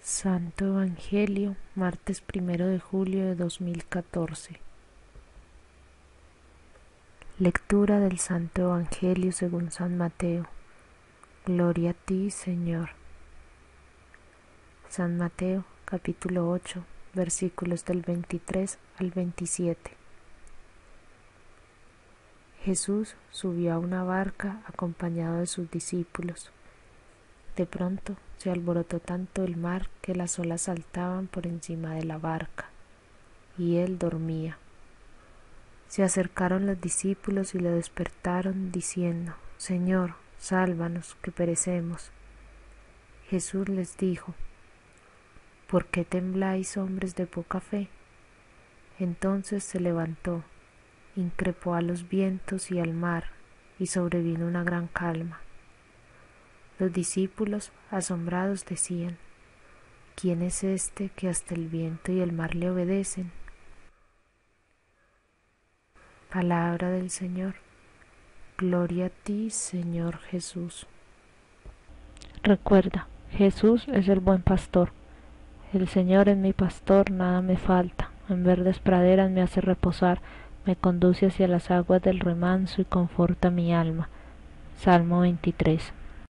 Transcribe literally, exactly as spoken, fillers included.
Santo Evangelio, martes primero de julio de dos mil catorce. Lectura del Santo Evangelio según San Mateo. Gloria a ti, Señor. San Mateo, capítulo ocho, versículos del veintitrés al veintisiete. Jesús subió a una barca acompañado de sus discípulos. De pronto se alborotó tanto el mar que las olas saltaban por encima de la barca, y él dormía. Se acercaron los discípulos y lo despertaron, diciendo: Señor, sálvanos, que perecemos. Jesús les dijo: ¿Por qué tembláis, hombres de poca fe? Entonces se levantó, increpó a los vientos y al mar, y sobrevino una gran calma. Los discípulos, asombrados, decían: ¿Quién es este que hasta el viento y el mar le obedecen? Palabra del Señor. Gloria a ti, Señor Jesús. Recuerda, Jesús es el buen pastor. El Señor es mi pastor, nada me falta. En verdes praderas me hace reposar, me conduce hacia las aguas del remanso y conforta mi alma. Salmo veintitrés.